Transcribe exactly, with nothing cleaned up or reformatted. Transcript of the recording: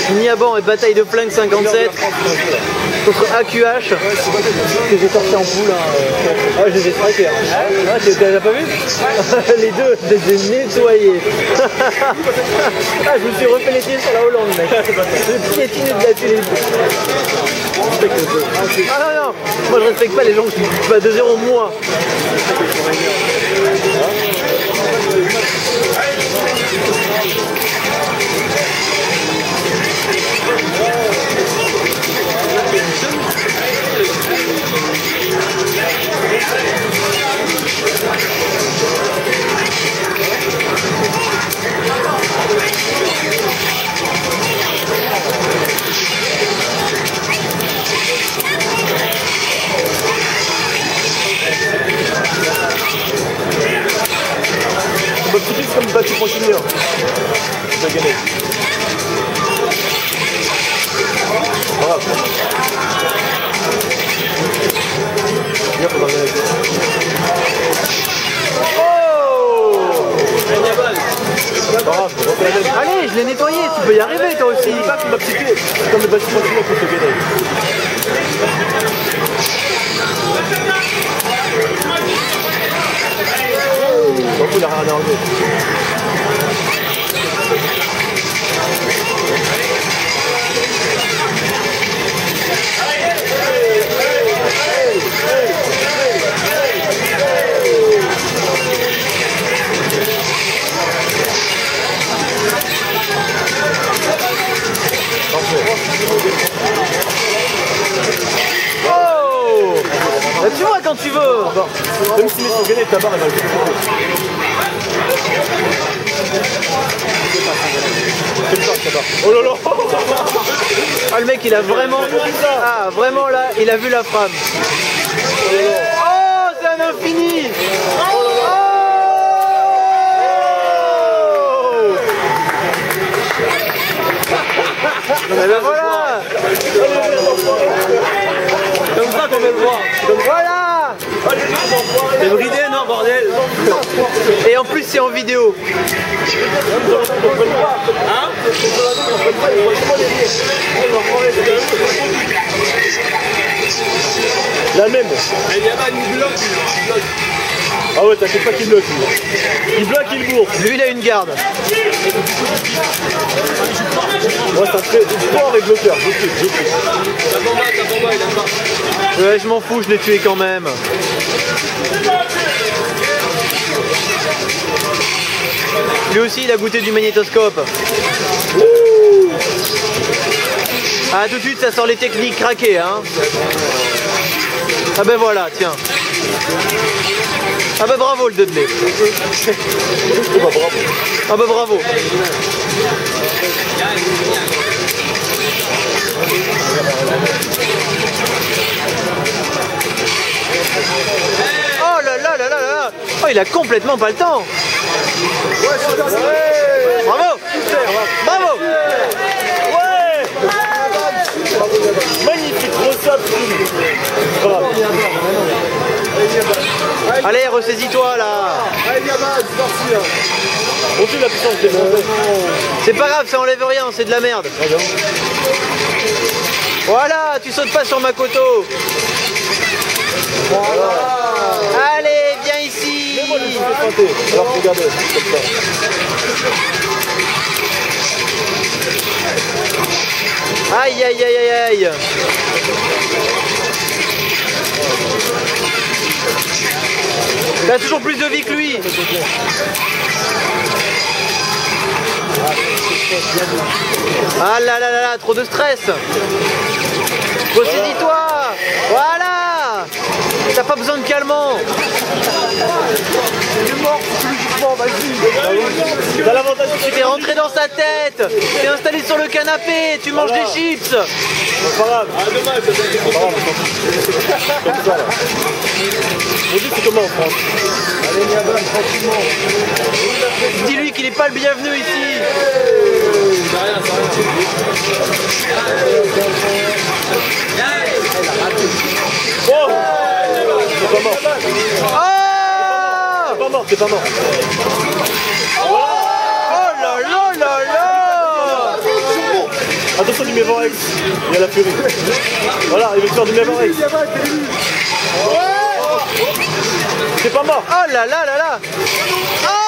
Niaban et bataille de flingue cinquante-sept contre A Q H. Que j'ai sorti en poule. Hein. Ouais, je les ai strikés. Hein. Ah, tu l'as pas vu? Les deux, je les ai nettoyés. Ah, je me suis refait les pieds sur la Hollande, mec. Le piétiné de la télé. Ah non, non, moi je respecte pas les gens qui battent deux zéro moi. Comme battu continuer. Tu vas gagner. Bravo. Bien pour gagner. Oh! Bravo. Allez, je l'ai nettoyé, tu peux y arriver toi aussi. C'est pas qui m'a piqué. Comme le battu continuer pour te gagner. Donc il a rien à enlever. Oh! Bah, tu vois quand tu veux. Même si mes gagner ta barre elle va le oh là là. Ah le mec il a vraiment ah vraiment là il a vu la femme. Oh c'est un infini. Oh ben voilà. Comme ça qu'on veut le voir. Donc voilà. C'est bridé non bordel. Et en plus c'est en vidéo. Hein? La même. Il y a pas une bloque. Ah ouais t'inquiète pas qu'il bloque. Il bloque, il bourre. Lui il a une garde. Moi ça fait sport et bloqueur. T'as combat, t'as combat, il a pas. Ouais je m'en fous, je l'ai tué quand même. Lui aussi il a goûté du magnétoscope. Ouh. Ah tout de suite ça sort les techniques craquées hein. Ah ben voilà tiens. Ah ben bravo le Dudley. Ah ben bravo. Oh là là là là là. Oh il a complètement pas le temps. Bravo. Bravo. Ouais. Magnifique recette. Allez, ressaisis-toi là. Allez, on tue la puissance des mains. C'est pas grave, ça enlève rien, c'est de la merde. Voilà, tu sautes pas sur ma coteau. Voilà. Allez, viens ici. Alors regardez, comme ça. Aïe aïe aïe aïe aïe. T'as toujours plus de vie que lui. Ah là là là là, trop de stress. Ressaisis-toi. Voilà. T'as pas besoin de calmant. Il est mort psychologiquement, vas-y. T'as l'avantage que tu t'es rentré dans sa tête. T'es installé sur le canapé, tu manges des chips. C'est pas grave. Ah dommage, c'est pas grave. Comme ça là. On dit c'est comment en France? Allez Niaban, tranquillement. Dis-lui qu'il n'est pas le bienvenu ici. C'est rien, c'est rien. Oh! C'est pas mort. Oh! C'est pas mort, c'est pas mort. Oh là là là là! Attention du Mévorex. Il y a la furie. Voilà, il veut faire du Mévorex. C'est pas mort. Oh là là là là. Oh